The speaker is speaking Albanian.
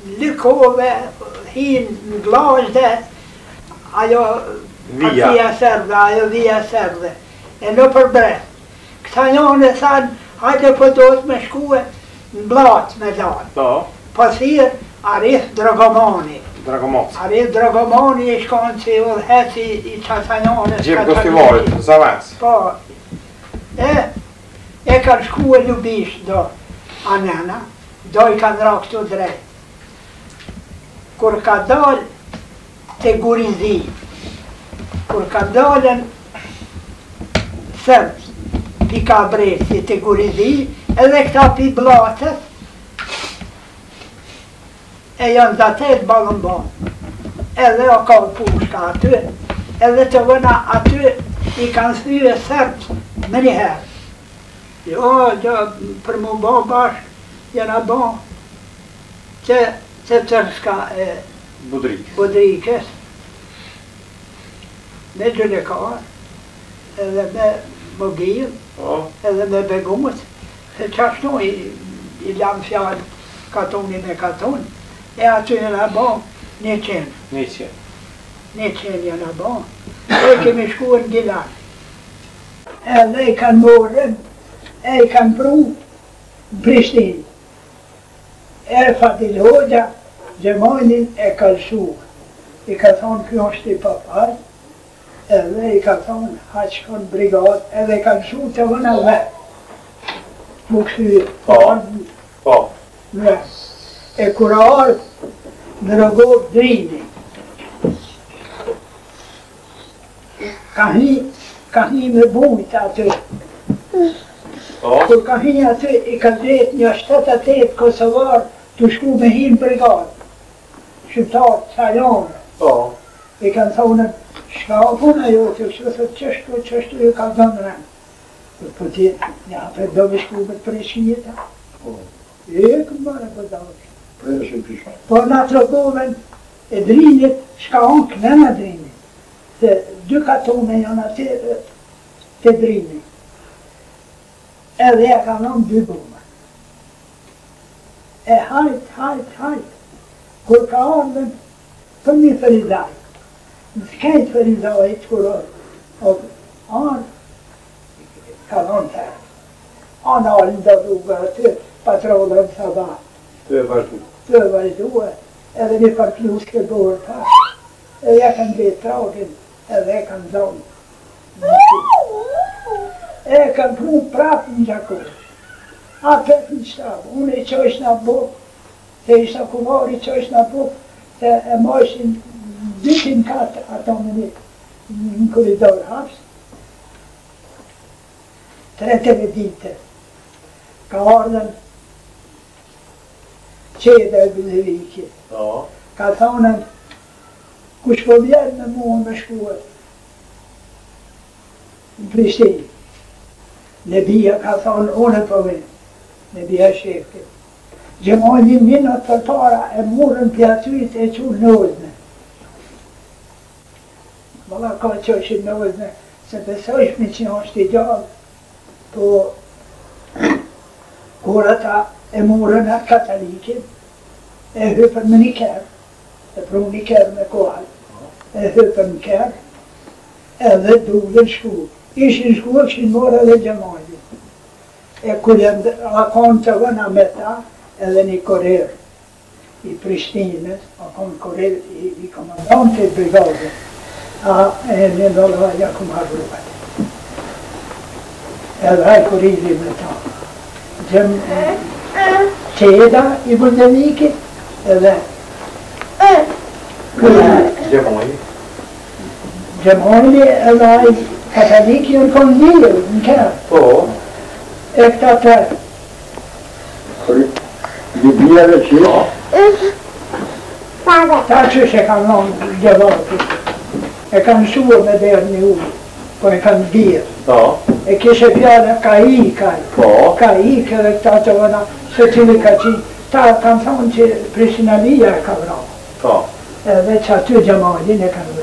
lyckove, hin glas där, via serve, en upperbrett. Ktanjone san, hade fått åt med skoet, blad med dan. Ja. Passer, Arif Dragomani. Dragomat. Arif Dragomani skansi och häst i Ktanjone. Gdzie gościowali za was? Pa, ekar skoe lubiš do Anana, doj kan rakt och drej. Kurkadal te Gurizi. Kurkadalen särpt pika bresi te Gurizi, eller knapp i blatet. Jag datet ballonbarn. Eller jag kan påska att du, eller tågarna att du kan styra särpt med det här. Ja, jag promovar bara gärna barn. Te törska Budrikes. Med Dulekar. Eller med Mogil. Ja. Eller med Begåt. För Kerstin i Lamfjall karton med karton. Är att gärna barn. Netjen. Netjen gärna barn. Öke med skoen gillar. Eller kan morgon. Jag kan bro Pristin. Fattig hoda, zemanin kalsur. Jag kan ta en kiosk i papper. Eller jag kan ta en hatchkon brigad. Eller jag kan skjuta varna väg. Bokstyr. Ja. Men jag kurar när det går drivning. Kan ni med bot att Ja. Porque hinha i kadret njështeta tet Kosovar të shku me hin brigad. Shqiptar, Salon. Ja. I kanë thonë, shka o puna jote, kështu thot qështu ju ka dhënë rënë. Po ti, ja, për do me shku me të preshjeta. E këmë bare për davë. Po në të rogoven e drinit, shka on kënena drinit. Se dy katone janë atë të drinit. Edhe ja ka nëmë dy bume. E hajt. Kur ka ardhën për një ferizaj. Në s'kejt ferizajt kur ardhë ka nëmë të. Anë alën dhe rrugë aty, patrollën sabat. Të vazhduhe, edhe një parklus ke borë pas. Edhe ja kanë vetë tragin, edhe ja kanë zonë. E kanë pru prapë në gjakur. A petë në shtabë, unë i qojsh në bukë, se ishtë kumar i qojsh në bukë, se e moshin dytin katë ato në koridor hapsë. 3 dite. Ka ardhen qede e Bëllëviki. Ka thonën, kush po vjerë me mua me shkuet në Prishtinë. Nebija ka thonë, unë po vinë, Nebija shefke. Gjemoni minët për para e murën për atyjt e qurë në uzne. Valla ka qëshin në uzne, se besojshmi që është i gjallë, po kur ata e murën atë katalikin, e hypën me një kërë, e pru një kërë me kohal, e hypën në kërë, edhe dullën shku. Ishin shku e këshin morë edhe Gjemali. E kur akon të vëna me ta, edhe një korer i Prishtinës, akon korer i komandant të brigade, e një dolla ja kum harruat. Edhe haj kuriri me ta. Qeda i Bëllëvikit, edhe Gjemali edhe haj Kataliki në kondilë, në kërë. Po. E këta të. Libia dhe që? Ta që që kanë nënë gjevati. E kanë shuar me derë një ujë, po e kanë bjerë. Po. E kishe fjallë ka i kaj. Po. Ka i këve këta të vëna, se cili ka qinë. Ta kanë thonë që Prishinalia ka vrau. Po. Edhe që aty Gjemalin e kanë vrau.